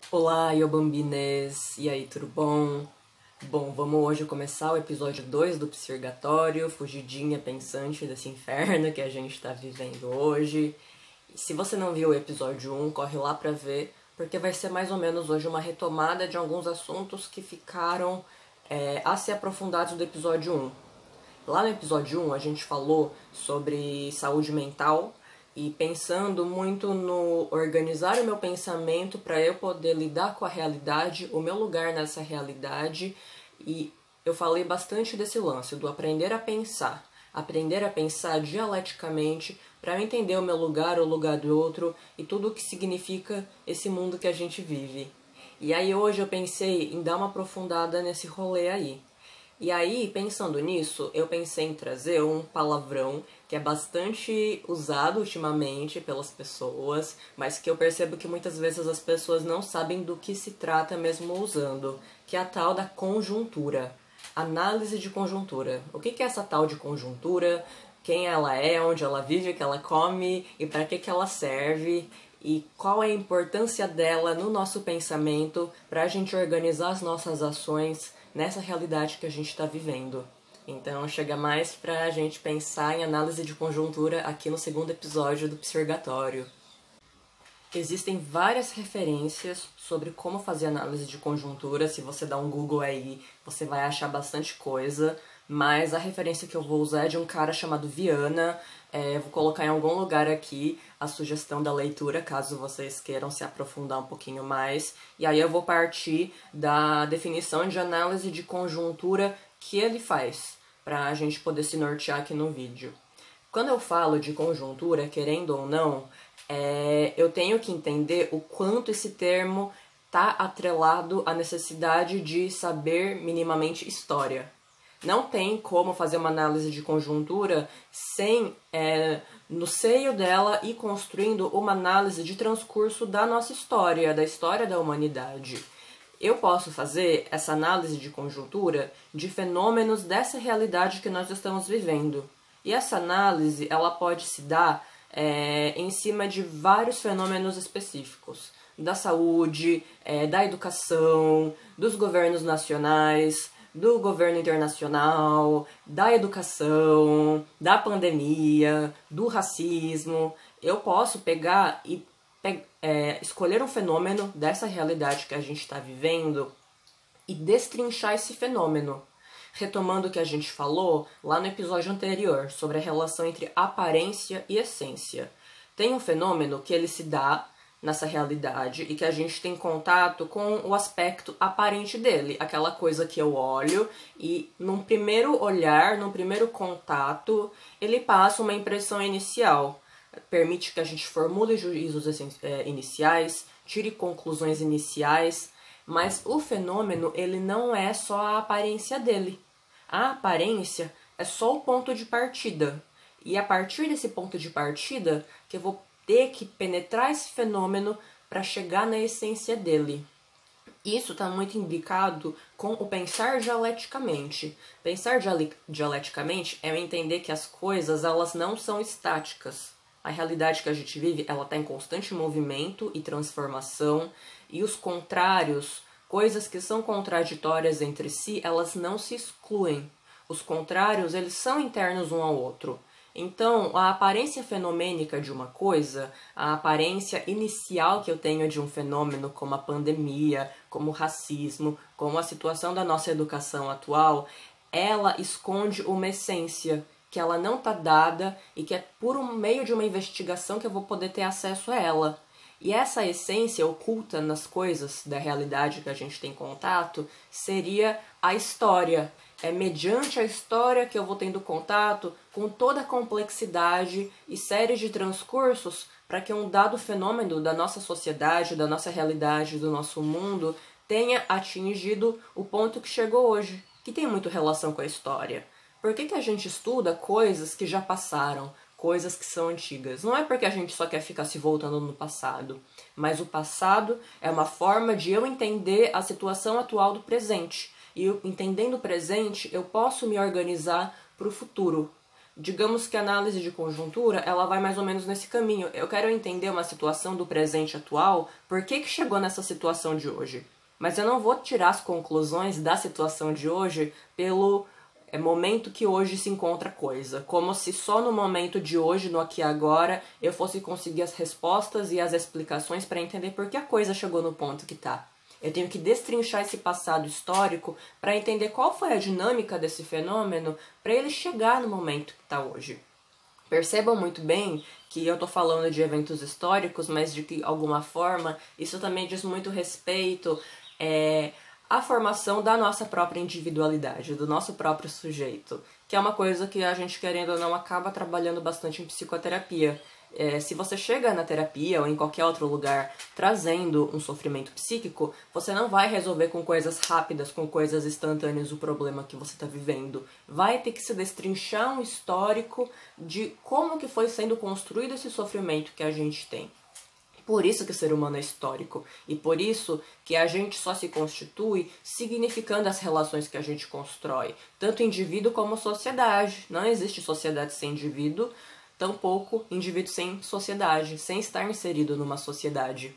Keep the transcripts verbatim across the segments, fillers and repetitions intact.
Olá, Iobambines! E aí, tudo bom? Bom, vamos hoje começar o episódio dois do Psirgatório, fugidinha pensante desse inferno que a gente tá vivendo hoje. E se você não viu o episódio um, corre lá pra ver, porque vai ser mais ou menos hoje uma retomada de alguns assuntos que ficaram é, a ser aprofundados do episódio um. Lá no episódio um a gente falou sobre saúde mental e pensando muito no organizar o meu pensamento para eu poder lidar com a realidade, o meu lugar nessa realidade, e eu falei bastante desse lance do aprender a pensar, aprender a pensar dialeticamente para eu entender o meu lugar, o lugar do outro e tudo o que significa esse mundo que a gente vive. E aí hoje eu pensei em dar uma aprofundada nesse rolê aí. E aí, pensando nisso, eu pensei em trazer um palavrão que é bastante usado ultimamente pelas pessoas, mas que eu percebo que muitas vezes as pessoas não sabem do que se trata mesmo usando, que é a tal da conjuntura. Análise de conjuntura. O que é essa tal de conjuntura? Quem ela é, onde ela vive, o que ela come e para que que ela serve? E qual é a importância dela no nosso pensamento para a gente organizar as nossas ações nessa realidade que a gente está vivendo. Então chega mais para a gente pensar em análise de conjuntura aqui no segundo episódio do Psirgatório. Existem várias referências sobre como fazer análise de conjuntura. Se você dá um Google aí, você vai achar bastante coisa. Mas a referência que eu vou usar é de um cara chamado Viana. É, vou colocar em algum lugar aqui a sugestão da leitura, caso vocês queiram se aprofundar um pouquinho mais. E aí eu vou partir da definição de análise de conjuntura que ele faz, para a gente poder se nortear aqui no vídeo. Quando eu falo de conjuntura, querendo ou não, é, eu tenho que entender o quanto esse termo está atrelado à necessidade de saber minimamente história. Não tem como fazer uma análise de conjuntura sem, é, no seio dela, ir construindo uma análise de transcurso da nossa história, da história da humanidade. Eu posso fazer essa análise de conjuntura de fenômenos dessa realidade que nós estamos vivendo. E essa análise ela pode se dar é, em cima de vários fenômenos específicos. Da saúde, é, da educação, dos governos nacionais, do governo internacional, da educação, da pandemia, do racismo. Eu posso pegar e pe- é, escolher um fenômeno dessa realidade que a gente está vivendo e destrinchar esse fenômeno. Retomando o que a gente falou lá no episódio anterior sobre a relação entre aparência e essência. Tem um fenômeno que ele se dá nessa realidade e que a gente tem contato com o aspecto aparente dele, aquela coisa que eu olho e num primeiro olhar, num primeiro contato, ele passa uma impressão inicial, permite que a gente formule juízos é, iniciais, tire conclusões iniciais, mas o fenômeno ele não é só a aparência dele. A aparência é só o ponto de partida. E a partir desse ponto de partida que eu vou ter que penetrar esse fenômeno para chegar na essência dele. Isso está muito indicado com o pensar dialeticamente. Pensar dialeticamente é entender que as coisas elas não são estáticas. A realidade que a gente vive ela está em constante movimento e transformação, e os contrários, coisas que são contraditórias entre si, elas não se excluem. Os contrários eles são internos um ao outro. Então, a aparência fenomênica de uma coisa, a aparência inicial que eu tenho de um fenômeno como a pandemia, como o racismo, como a situação da nossa educação atual, ela esconde uma essência que ela não está dada e que é por um meio de uma investigação que eu vou poder ter acesso a ela. E essa essência oculta nas coisas da realidade que a gente tem contato seria a história. É mediante a história que eu vou tendo contato com toda a complexidade e séries de transcursos para que um dado fenômeno da nossa sociedade, da nossa realidade, do nosso mundo tenha atingido o ponto que chegou hoje, que tem muito relação com a história. Por que que a gente estuda coisas que já passaram, coisas que são antigas? Não é porque a gente só quer ficar se voltando no passado, mas o passado é uma forma de eu entender a situação atual do presente. E eu, entendendo o presente, eu posso me organizar para o futuro. digamos que a análise de conjuntura, ela vai mais ou menos nesse caminho. Eu quero entender uma situação do presente atual, por que que chegou nessa situação de hoje? Mas eu não vou tirar as conclusões da situação de hoje pelo é, momento que hoje se encontra a coisa. Como se só no momento de hoje, no aqui e agora, eu fosse conseguir as respostas e as explicações para entender por que a coisa chegou no ponto que está. Eu tenho que destrinchar esse passado histórico para entender qual foi a dinâmica desse fenômeno para ele chegar no momento que está hoje. Percebam muito bem que eu estou falando de eventos históricos, mas de que, alguma forma, isso também diz muito respeito é, à formação da nossa própria individualidade, do nosso próprio sujeito, que é uma coisa que a gente, querendo ou não, acaba trabalhando bastante em psicoterapia. É, se você chega na terapia ou em qualquer outro lugar trazendo um sofrimento psíquico, você não vai resolver com coisas rápidas, com coisas instantâneas o problema que você está vivendo. Vai ter que se destrinchar um histórico de como que foi sendo construído esse sofrimento que a gente tem. Por isso que o ser humano é histórico e por isso que a gente só se constitui significando as relações que a gente constrói, tanto indivíduo como sociedade. Não existe sociedade sem indivíduo, tampouco indivíduo sem sociedade, sem estar inserido numa sociedade.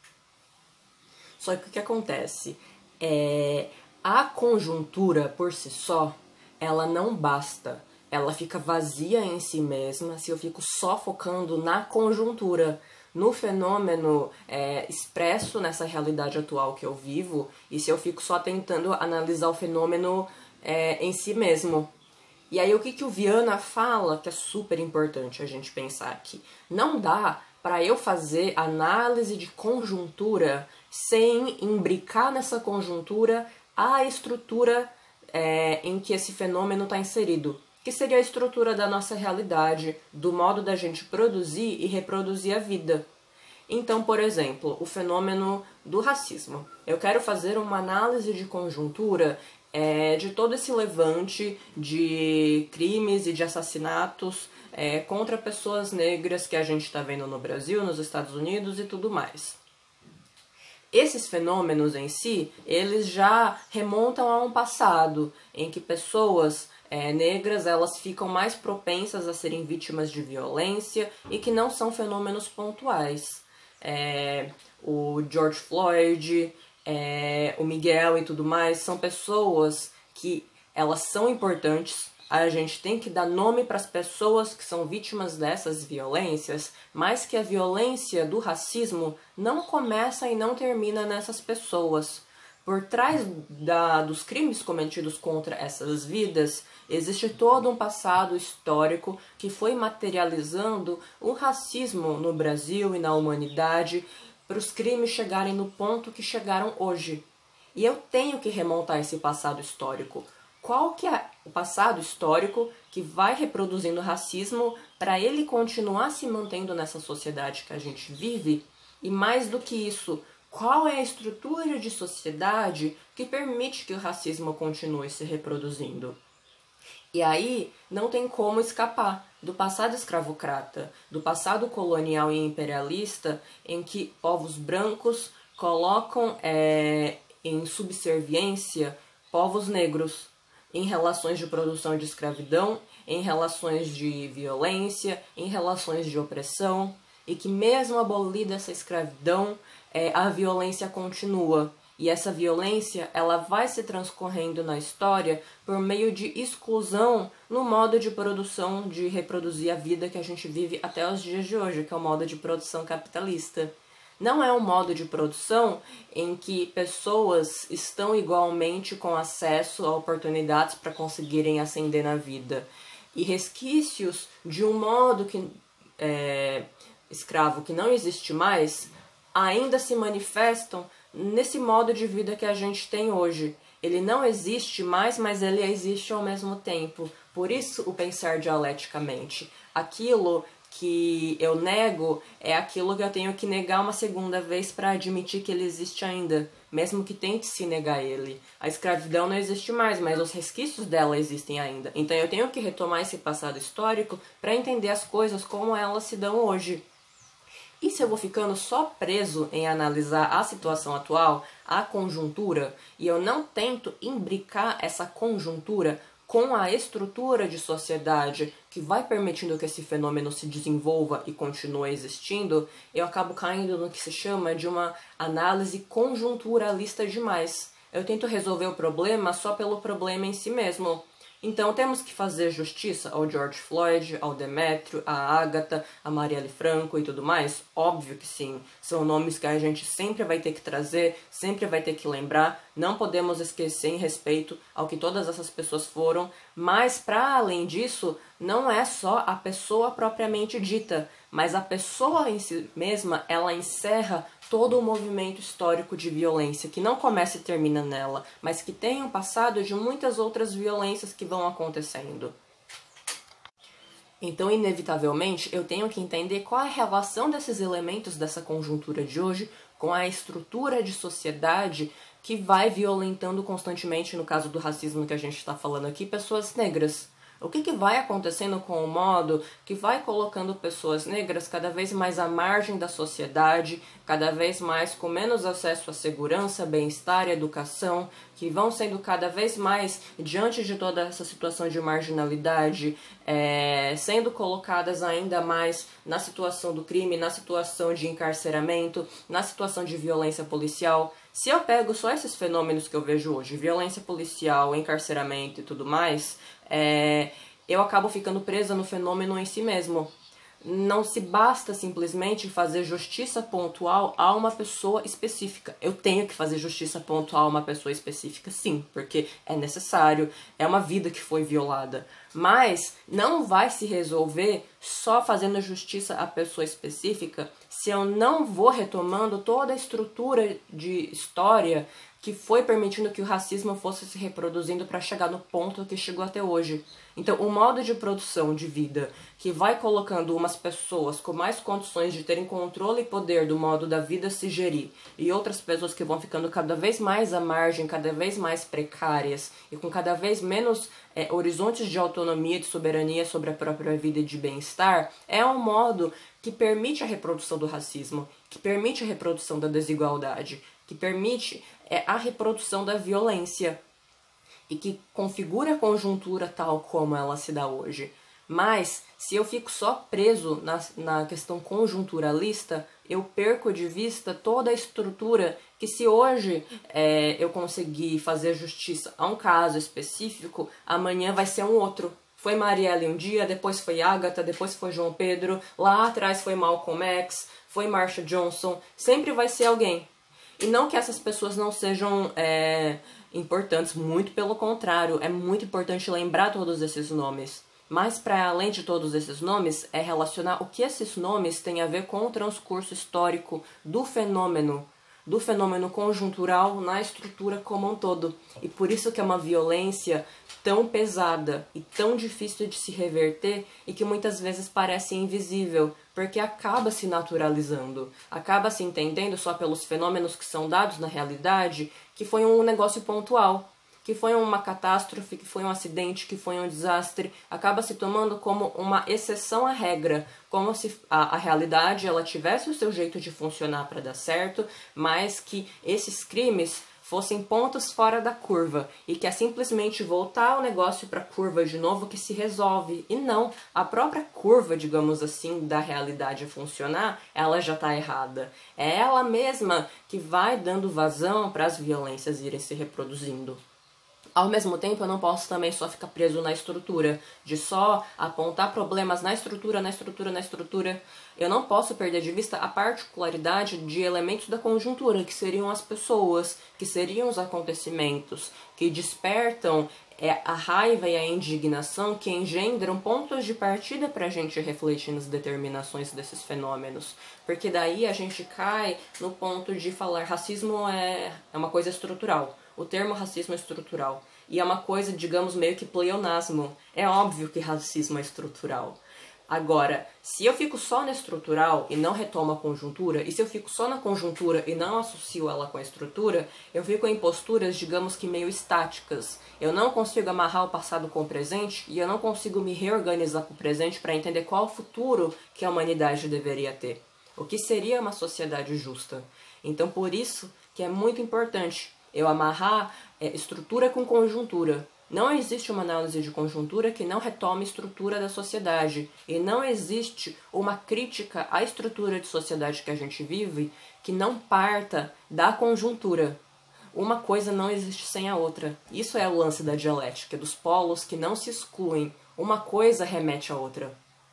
Só que o que acontece? É, a conjuntura por si só, ela não basta. Ela fica vazia em si mesma se eu fico só focando na conjuntura, no fenômeno é, expresso nessa realidade atual que eu vivo, e se eu fico só tentando analisar o fenômeno é, em si mesmo. E aí o que, que o Viana fala, que é super importante a gente pensar aqui. Não dá para eu fazer análise de conjuntura sem imbricar nessa conjuntura a estrutura é, em que esse fenômeno está inserido, que seria a estrutura da nossa realidade, do modo da gente produzir e reproduzir a vida. Então, por exemplo, o fenômeno do racismo. Eu quero fazer uma análise de conjuntura É, de todo esse levante de crimes e de assassinatos é, contra pessoas negras que a gente está vendo no Brasil, nos Estados Unidos e tudo mais. Esses fenômenos em si, eles já remontam a um passado em que pessoas é, negras elas ficam mais propensas a serem vítimas de violência e que não são fenômenos pontuais. É, o George Floyd, É, o Miguel e tudo mais, são pessoas que elas são importantes, a gente tem que dar nome para as pessoas que são vítimas dessas violências, mas que a violência do racismo não começa e não termina nessas pessoas. Por trás da, dos crimes cometidos contra essas vidas, existe todo um passado histórico que foi materializando o racismo no Brasil e na humanidade, para os crimes chegarem no ponto que chegaram hoje. E eu tenho que remontar esse passado histórico. Qual que é o passado histórico que vai reproduzindo o racismo para ele continuar se mantendo nessa sociedade que a gente vive? E mais do que isso, qual é a estrutura de sociedade que permite que o racismo continue se reproduzindo? E aí não tem como escapar do passado escravocrata, do passado colonial e imperialista, em que povos brancos colocam é, em subserviência povos negros em relações de produção de escravidão, em relações de violência, em relações de opressão, e que mesmo abolida essa escravidão, é, a violência continua. E essa violência ela vai se transcorrendo na história por meio de exclusão no modo de produção, de reproduzir a vida que a gente vive até os dias de hoje, que é o modo de produção capitalista. Não é um modo de produção em que pessoas estão igualmente com acesso a oportunidades para conseguirem ascender na vida. E resquícios de um modo que, é, escravo que não existe mais ainda se manifestam nesse modo de vida que a gente tem hoje. Ele não existe mais, mas ele existe ao mesmo tempo. Por isso o pensar dialeticamente. Aquilo que eu nego é aquilo que eu tenho que negar uma segunda vez para admitir que ele existe ainda, mesmo que tente se negar ele. A escravidão não existe mais, mas os resquícios dela existem ainda. Então eu tenho que retomar esse passado histórico para entender as coisas como elas se dão hoje. E se eu vou ficando só preso em analisar a situação atual, a conjuntura, e eu não tento imbricar essa conjuntura com a estrutura de sociedade que vai permitindo que esse fenômeno se desenvolva e continue existindo, eu acabo caindo no que se chama de uma análise conjunturalista demais. Eu tento resolver o problema só pelo problema em si mesmo. Então temos que fazer justiça ao George Floyd, ao Demétrio, à Agatha, a Marielle Franco e tudo mais? Óbvio que sim. São nomes que a gente sempre vai ter que trazer, sempre vai ter que lembrar. Não podemos esquecer em respeito ao que todas essas pessoas foram. Mas, para além disso, não é só a pessoa propriamente dita, mas a pessoa em si mesma, ela encerra todo o movimento histórico de violência, que não começa e termina nela, mas que tem um passado de muitas outras violências que vão acontecendo. Então, inevitavelmente, eu tenho que entender qual é a relação desses elementos dessa conjuntura de hoje com a estrutura de sociedade que vai violentando constantemente, no caso do racismo que a gente está falando aqui, pessoas negras. O que, que vai acontecendo com o modo que vai colocando pessoas negras cada vez mais à margem da sociedade, cada vez mais com menos acesso à segurança, bem-estar e educação, que vão sendo cada vez mais, diante de toda essa situação de marginalidade, é, sendo colocadas ainda mais na situação do crime, na situação de encarceramento, na situação de violência policial. Se eu pego só esses fenômenos que eu vejo hoje, violência policial, encarceramento e tudo mais, é, eu acabo ficando presa no fenômeno em si mesmo. Não se basta simplesmente fazer justiça pontual a uma pessoa específica. Eu tenho que fazer justiça pontual a uma pessoa específica, sim, porque é necessário, é uma vida que foi violada. Mas não vai se resolver só fazendo justiça à pessoa específica se eu não vou retomando toda a estrutura de história que foi permitindo que o racismo fosse se reproduzindo para chegar no ponto que chegou até hoje. Então, o modo de produção de vida que vai colocando umas pessoas com mais condições de terem controle e poder do modo da vida se gerir, e outras pessoas que vão ficando cada vez mais à margem, cada vez mais precárias, e com cada vez menos é, horizontes de autonomia, de soberania sobre a própria vida e de bem-estar, é um modo que permite a reprodução do racismo, que permite a reprodução da desigualdade, que permite é, a reprodução da violência e que configura a conjuntura tal como ela se dá hoje. Mas, se eu fico só preso na, na questão conjunturalista, eu perco de vista toda a estrutura que, se hoje é, eu conseguir fazer justiça a um caso específico, amanhã vai ser um outro. Foi Marielle um dia, depois foi Agatha, depois foi João Pedro, lá atrás foi Malcolm X, foi Marsha Johnson, sempre vai ser alguém. E não que essas pessoas não sejam é, importantes, muito pelo contrário, é muito importante lembrar todos esses nomes. Mas, para além de todos esses nomes, é relacionar o que esses nomes têm a ver com o transcurso histórico do fenômeno, do fenômeno conjuntural na estrutura como um todo. E por isso que é uma violência tão pesada e tão difícil de se reverter e que muitas vezes parece invisível, porque acaba se naturalizando, acaba se entendendo só pelos fenômenos que são dados na realidade, que foi um negócio pontual, que foi uma catástrofe, que foi um acidente, que foi um desastre, acaba se tomando como uma exceção à regra, como se a, a realidade ela tivesse o seu jeito de funcionar para dar certo, mas que esses crimes fossem pontos fora da curva e que é simplesmente voltar o negócio para a curva de novo que se resolve. E não, a própria curva, digamos assim, da realidade funcionar, ela já está errada. É ela mesma que vai dando vazão para as violências irem se reproduzindo. Ao mesmo tempo, eu não posso também só ficar preso na estrutura, de só apontar problemas na estrutura, na estrutura, na estrutura. Eu não posso perder de vista a particularidade de elementos da conjuntura, que seriam as pessoas, que seriam os acontecimentos, que despertam é, a raiva e a indignação, que engendram pontos de partida para a gente refletir nas determinações desses fenômenos. Porque daí a gente cai no ponto de falar racismo é, é uma coisa estrutural. O termo racismo é estrutural. E é uma coisa, digamos, meio que pleonasmo. É óbvio que racismo é estrutural. Agora, se eu fico só na estrutural e não retomo a conjuntura, e se eu fico só na conjuntura e não associo ela com a estrutura, eu fico em posturas, digamos que meio estáticas. Eu não consigo amarrar o passado com o presente e eu não consigo me reorganizar com o presente para entender qual o futuro que a humanidade deveria ter. O que seria uma sociedade justa. Então, por isso que é muito importante eu amarrar é, estrutura com conjuntura. Não existe uma análise de conjuntura que não retome a estrutura da sociedade. E não existe uma crítica à estrutura de sociedade que a gente vive que não parta da conjuntura. Uma coisa não existe sem a outra. Isso é o lance da dialética, dos polos que não se excluem. Uma coisa remete à outra.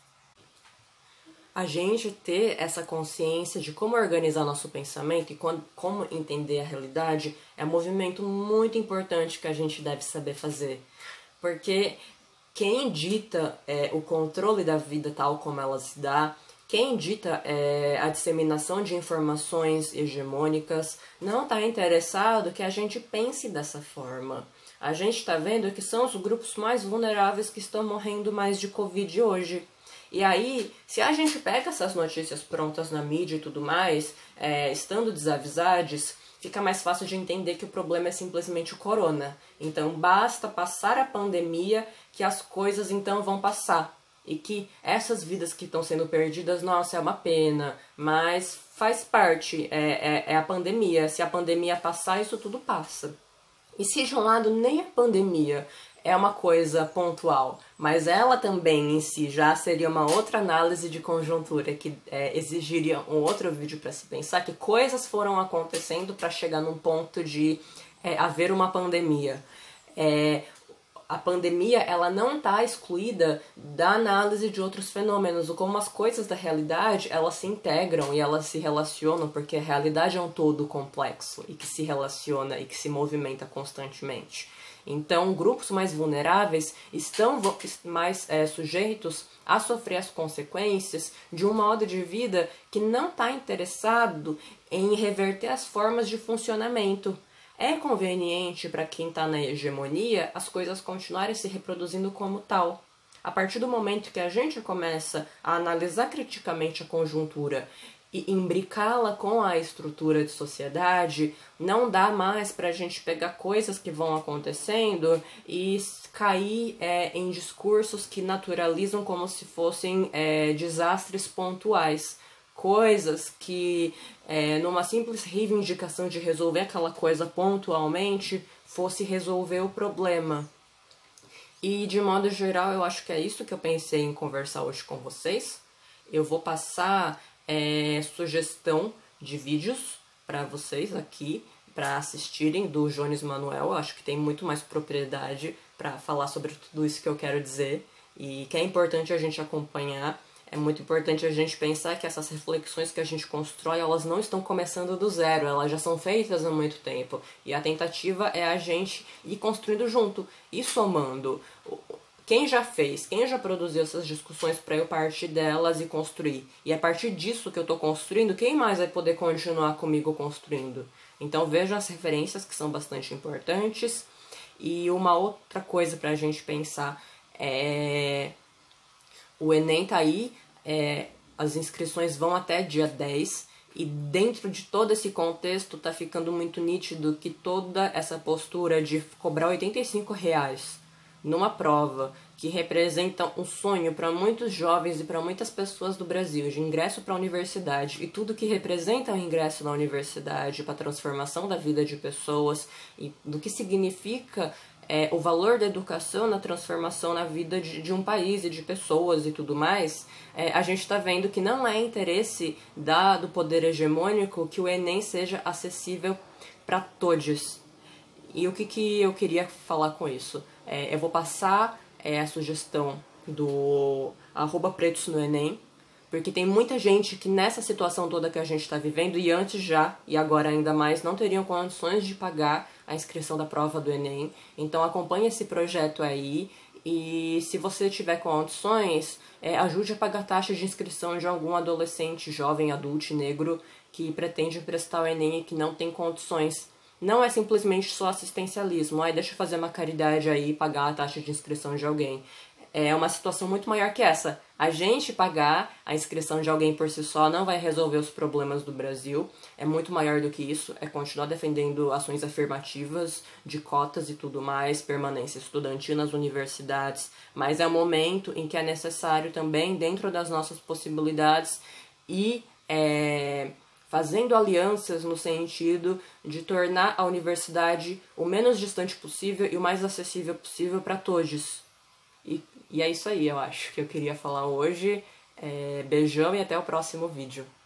A gente ter essa consciência de como organizar nosso pensamento e como entender a realidade é um movimento muito importante que a gente deve saber fazer. Porque quem dita é, o controle da vida tal como ela se dá, quem dita é, a disseminação de informações hegemônicas, não está interessado que a gente pense dessa forma. A gente está vendo que são os grupos mais vulneráveis que estão morrendo mais de Covid hoje. E aí, se a gente pega essas notícias prontas na mídia e tudo mais, é, estando desavisados, fica mais fácil de entender que o problema é simplesmente o corona. Então, basta passar a pandemia que as coisas então vão passar. E que essas vidas que estão sendo perdidas, nossa, é uma pena, mas faz parte, é, é, é a pandemia. Se a pandemia passar, isso tudo passa. E se de um lado nem a pandemia é uma coisa pontual, mas ela também em si já seria uma outra análise de conjuntura que é, exigiria um outro vídeo para se pensar que coisas foram acontecendo para chegar num ponto de é, haver uma pandemia. É, a pandemia ela não está excluída da análise de outros fenômenos, ou como as coisas da realidade elas se integram e elas se relacionam, porque a realidade é um todo complexo e que se relaciona e que se movimenta constantemente. Então, grupos mais vulneráveis estão mais é, sujeitos a sofrer as consequências de um modo de vida que não está interessado em reverter as formas de funcionamento. É conveniente para quem está na hegemonia as coisas continuarem se reproduzindo como tal. A partir do momento que a gente começa a analisar criticamente a conjuntura e imbricá-la com a estrutura de sociedade, não dá mais para a gente pegar coisas que vão acontecendo e cair é, em discursos que naturalizam como se fossem é, desastres pontuais. Coisas que, é, numa simples reivindicação de resolver aquela coisa pontualmente, fosse resolver o problema. E, de modo geral, eu acho que é isso que eu pensei em conversar hoje com vocês. Eu vou passar é, sugestão de vídeos para vocês aqui, para assistirem, do Jones Manuel. Eu acho que tem muito mais propriedade para falar sobre tudo isso que eu quero dizer e que é importante a gente acompanhar. É muito importante a gente pensar que essas reflexões que a gente constrói, elas não estão começando do zero, elas já são feitas há muito tempo. E a tentativa é a gente ir construindo junto, ir somando. Quem já fez, quem já produziu essas discussões para eu partir delas e construir? E a partir disso que eu estou construindo, quem mais vai poder continuar comigo construindo? Então vejam as referências que são bastante importantes. E uma outra coisa para a gente pensar é... O Enem tá aí, é, as inscrições vão até dia dez, e dentro de todo esse contexto tá ficando muito nítido que toda essa postura de cobrar oitenta e cinco reais numa prova que representa um sonho para muitos jovens e para muitas pessoas do Brasil, de ingresso para a universidade, e tudo que representa o ingresso na universidade, para a transformação da vida de pessoas, e do que significa É, o valor da educação na transformação na vida de, de um país e de pessoas e tudo mais, é, a gente está vendo que não é interesse da, do poder hegemônico que o Enem seja acessível para todos. E o que, que eu queria falar com isso? É, eu vou passar é, a sugestão do arroba pretos no Enem, porque tem muita gente que nessa situação toda que a gente está vivendo, e antes já, e agora ainda mais, não teriam condições de pagar a inscrição da prova do Enem. Então acompanhe esse projeto aí, e se você tiver condições, é, ajude a pagar a taxa de inscrição de algum adolescente, jovem, adulto, negro, que pretende prestar o Enem e que não tem condições. Não é simplesmente só assistencialismo, ai, deixa eu fazer uma caridade aí e pagar a taxa de inscrição de alguém. É uma situação muito maior que essa. A gente pagar a inscrição de alguém por si só não vai resolver os problemas do Brasil. É muito maior do que isso. É continuar defendendo ações afirmativas de cotas e tudo mais, permanência estudantil nas universidades. Mas é um momento em que é necessário também, dentro das nossas possibilidades, ir é, fazendo alianças no sentido de tornar a universidade o menos distante possível e o mais acessível possível para todos. E, e é isso aí, eu acho, que eu queria falar hoje. É, beijão e até o próximo vídeo.